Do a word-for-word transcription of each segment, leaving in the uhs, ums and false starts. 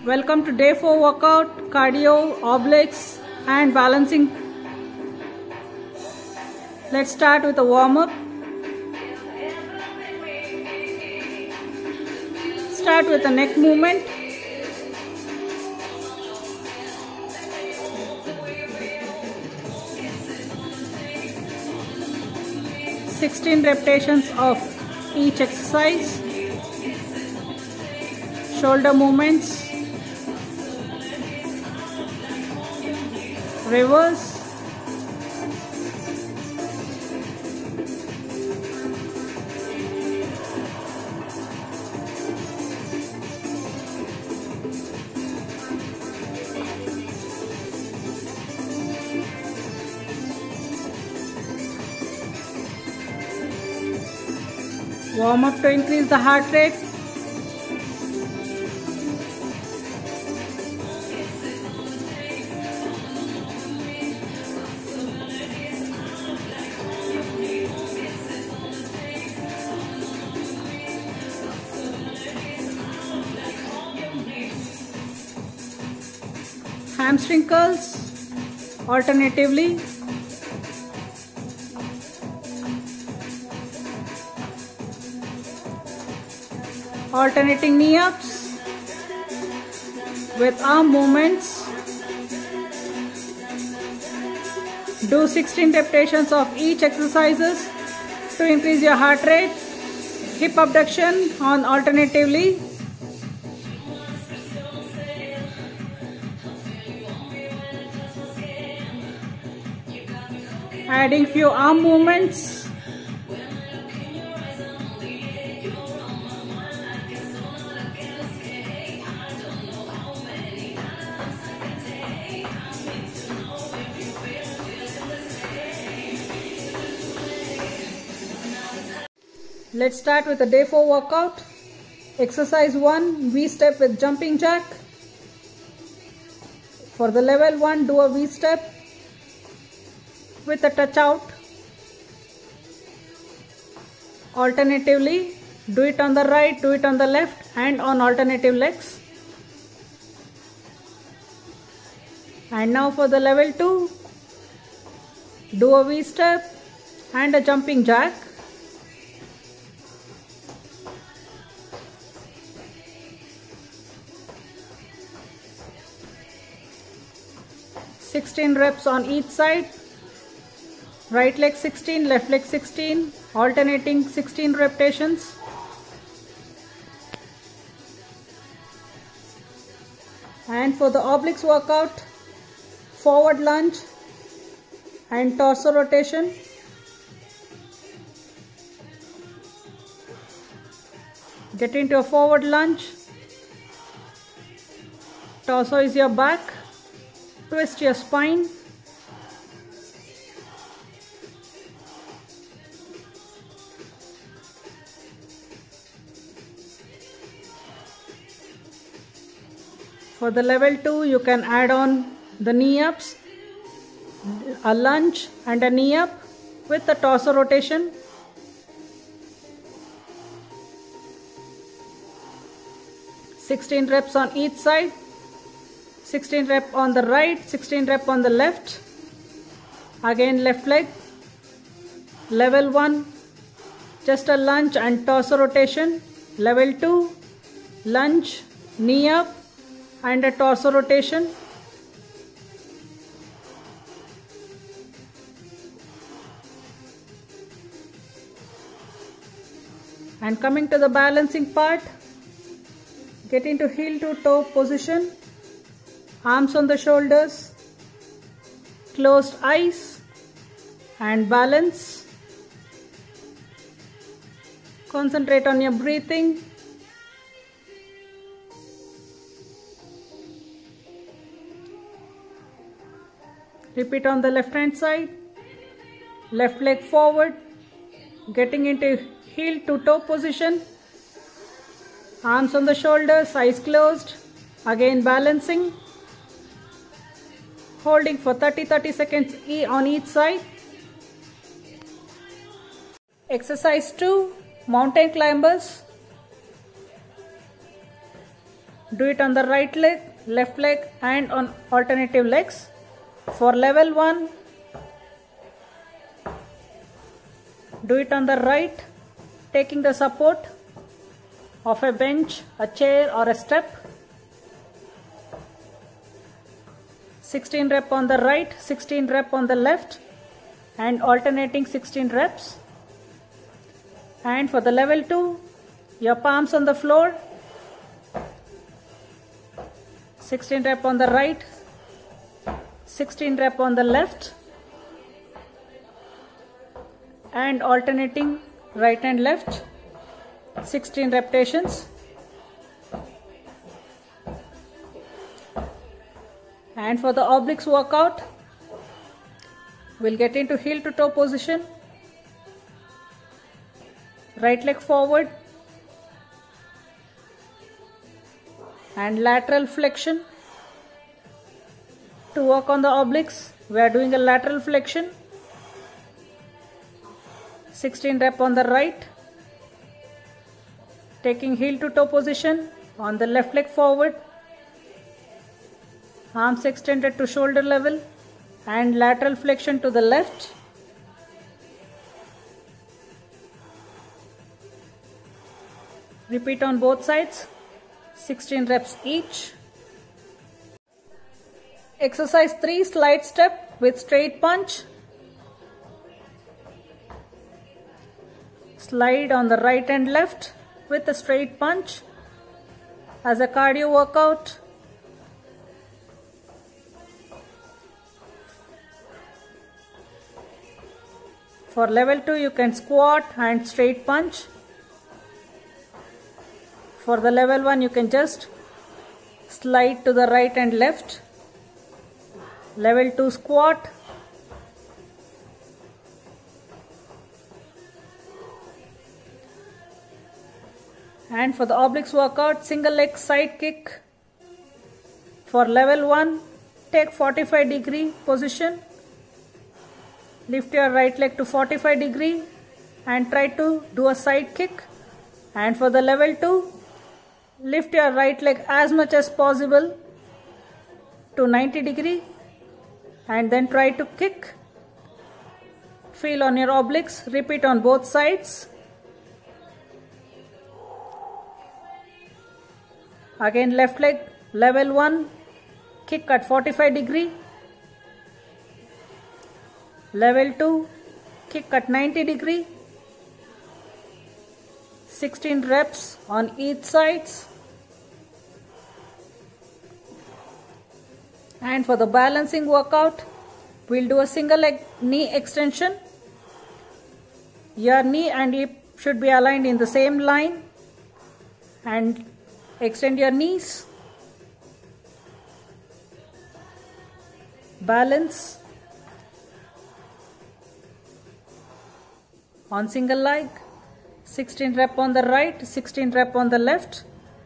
Welcome to day four workout, cardio, obliques and balancing. Let's start with a warm-up. Start with a neck movement. sixteen repetitions of each exercise. Shoulder movements. Reverse. Warm up to increase the heart rate. Hamstring curls alternatively. Alternating knee ups with arm movements. Do sixteen repetitions of each exercises to increase your heart rate. Hip abduction on alternatively. Adding few arm movements. Let's start with the day four workout. Exercise one, V-step with jumping jack. For the level one, do a V-step with a touch out. Alternatively, do it on the right, do it on the left and on alternative legs. And now for the level two, do a V-step and a jumping jack. sixteen reps on each side. Right leg sixteen, left leg sixteen, alternating sixteen repetitions. And for the obliques workout, forward lunge and torso rotation. Get into a forward lunge. Torso is your back. Twist your spine. For the level two, you can add on the knee ups, a lunge and a knee up with the torso rotation. sixteen reps on each side. sixteen rep on the right, sixteen rep on the left. Again left leg. Level one, just a lunge and torso rotation. Level two, lunge, knee up and a torso rotation. And coming to the balancing part, get into heel to toe position. Arms on the shoulders, closed eyes and balance. Concentrate on your breathing. Repeat on the left hand side. Left leg forward, getting into heel to toe position. Arms on the shoulders, eyes closed. Again balancing. Holding for thirty to thirty seconds on each side. Exercise two, mountain climbers. Do it on the right leg, left leg and on alternative legs. For level one, do it on the right, taking the support of a bench, a chair or a step. sixteen rep on the right, sixteen rep on the left and alternating sixteen reps. And for the level two, your palms on the floor, sixteen rep on the right, sixteen rep on the left and alternating right and left, sixteen repetitions. And for the obliques workout, we'll get into heel to toe position. Right leg forward and lateral flexion. To work on the obliques, we are doing a lateral flexion. sixteen rep on the right, taking heel to toe position on the left leg forward, arms extended to shoulder level and lateral flexion to the left. Repeat on both sides, sixteen reps each. Exercise three, slide step with straight punch. Slide on the right and left with a straight punch as a cardio workout. For level two, you can squat and straight punch. For the level one, you can just slide to the right and left. Level two, squat. And for the obliques workout, single leg side kick. For level one, take forty-five degree position. Lift your right leg to forty-five degree and try to do a side kick. And for the level two, lift your right leg as much as possible to ninety degree and then try to kick. Feel on your obliques. Repeat on both sides. Again, left leg, level one, kick at forty-five degree. Level two, kick at ninety degree. sixteen reps on each sides. And for the balancing workout, we'll do a single leg knee extension. Your knee and hip should be aligned in the same line. And extend your knees. Balance on single leg. sixteen rep on the right, sixteen rep on the left.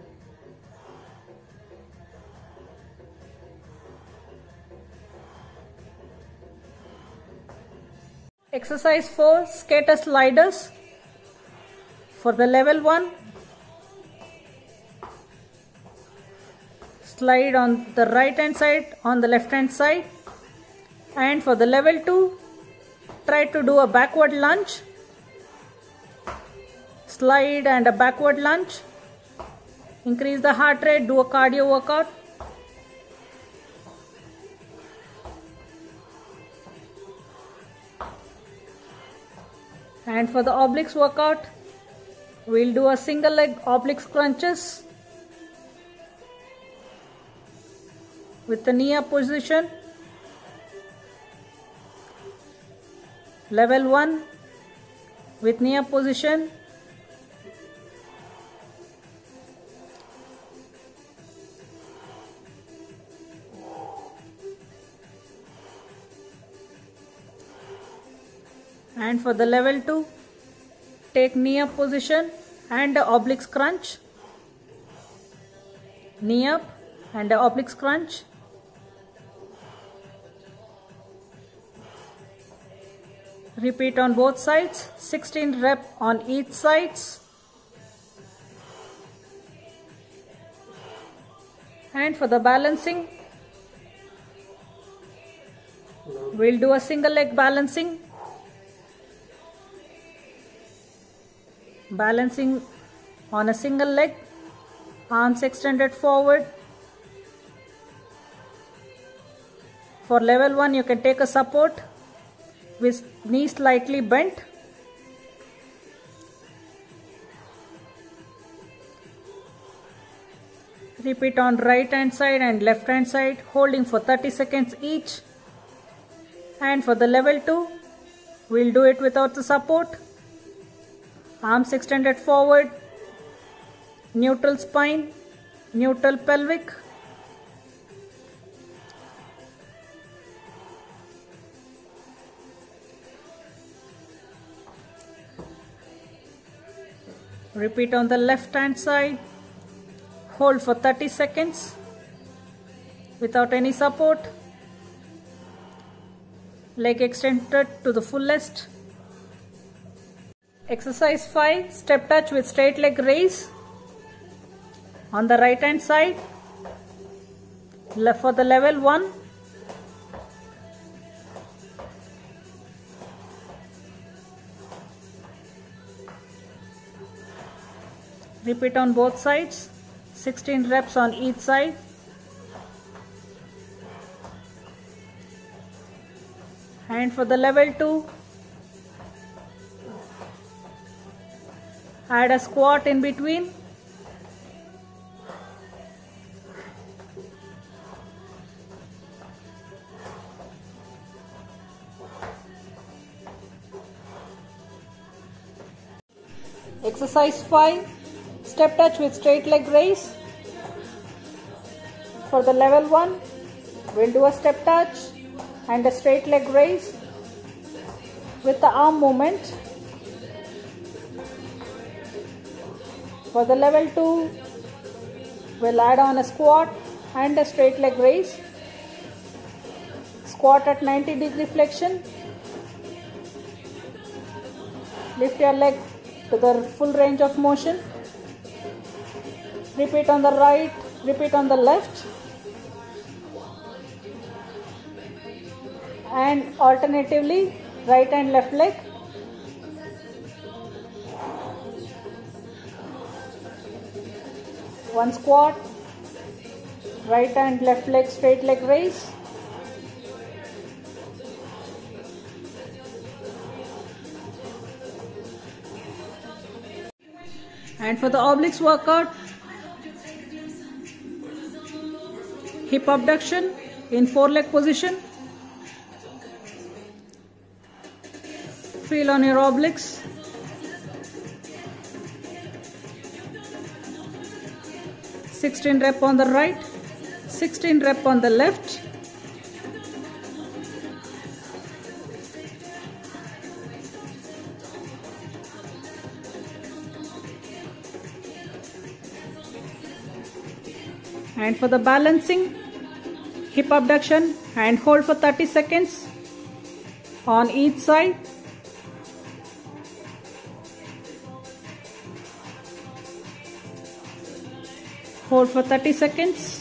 Exercise four, skater sliders. For the level one, slide on the right hand side, on the left hand side. And for the level two, try to do a backward lunge. Slide and a backward lunge. Increase the heart rate, do a cardio workout. And for the obliques workout, we'll do a single leg oblique crunches with the knee up position. Level one with knee up position. And for the level two, take knee up position and a obliques crunch. Knee up and a obliques crunch. Repeat on both sides, sixteen rep on each sides. And for the balancing, we'll do a single leg balancing. Balancing on a single leg, arms extended forward. For level one, you can take a support with knees slightly bent. Repeat on right hand side and left hand side, holding for thirty seconds each. And for the level two, we'll do it without the support. Arms extended forward, neutral spine, neutral pelvic. Repeat on the left hand side. Hold for thirty seconds without any support. Leg extended to the fullest. Exercise five, step touch with straight leg raise. On the right hand side, for the level one, repeat on both sides, sixteen reps on each side. And for the level two, add a squat in between. Exercise five, step touch with straight leg raise. For the level one, we'll do a step touch and a straight leg raise with the arm movement. For the level two, we'll add on a squat and a straight leg raise. Squat at ninety degree flexion. Lift your leg to the full range of motion. Repeat on the right, repeat on the left. And alternatively, right and left leg. One squat, right and left leg straight leg raise. And for the obliques workout, hip abduction in four leg position. Feel on your obliques. sixteen rep on the right, sixteen rep on the left. And for the balancing, hip abduction and hold for thirty seconds on each side. Hold for thirty seconds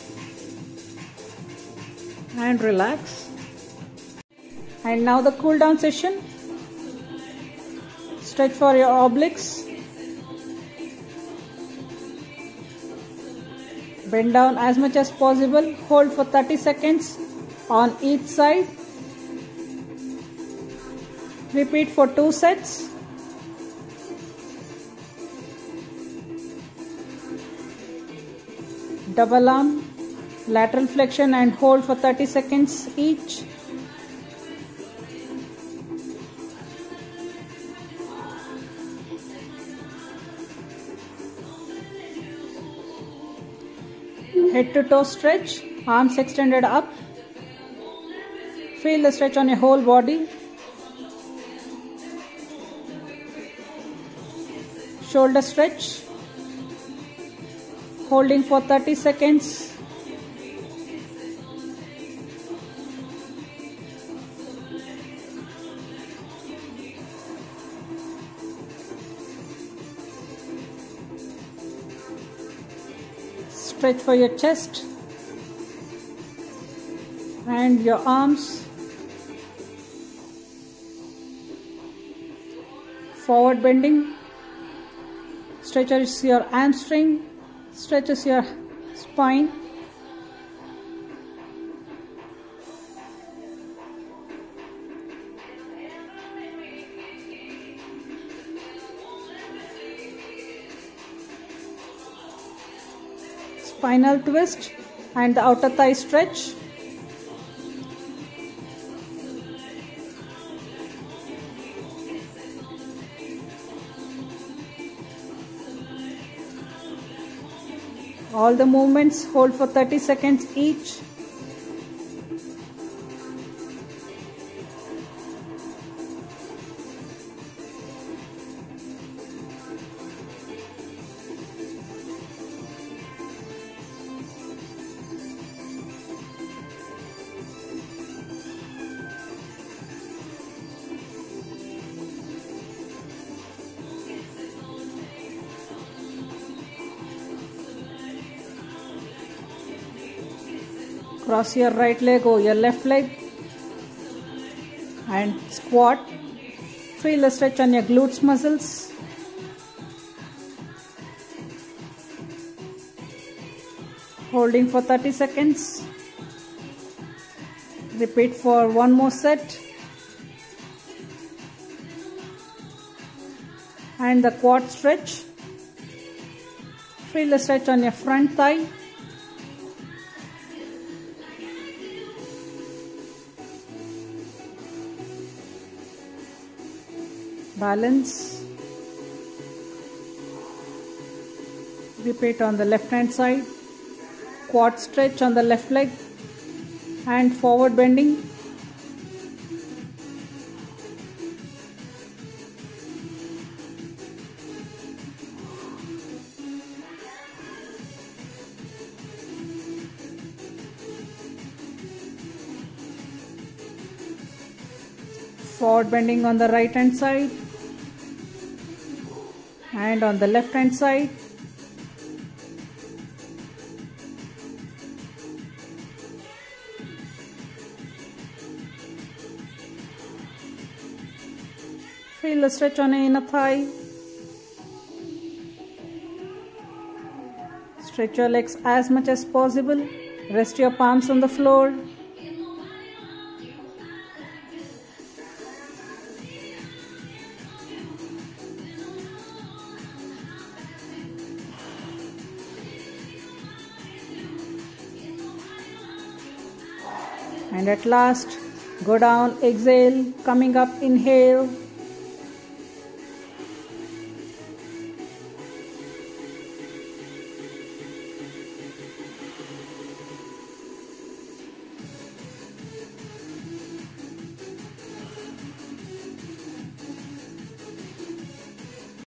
and relax. And now the cool down session. Stretch for your obliques. Bend down as much as possible. Hold for thirty seconds on each side. Repeat for two sets. Double arm, lateral flexion and hold for thirty seconds each. Head to toe stretch, arms extended up. Feel the stretch on your whole body. Shoulder stretch. Holding for thirty seconds. stretch for your chest and your arms. Forward bending stretches your hamstring, stretches your spine. Spinal twist and the outer thigh stretch. All the movements hold for thirty seconds each. Cross your right leg over your left leg and squat. Feel a stretch on your glutes muscles. Holding for thirty seconds. Repeat for one more set. And the quad stretch. Feel a stretch on your front thigh. Balance. Repeat on the left hand side. Quad stretch on the left leg and forward bending. Forward bending on the right hand side and on the left hand side. Feel the stretch on the inner thigh. Stretch your legs as much as possible. Rest your palms on the floor. And at last, go down, exhale, coming up, inhale.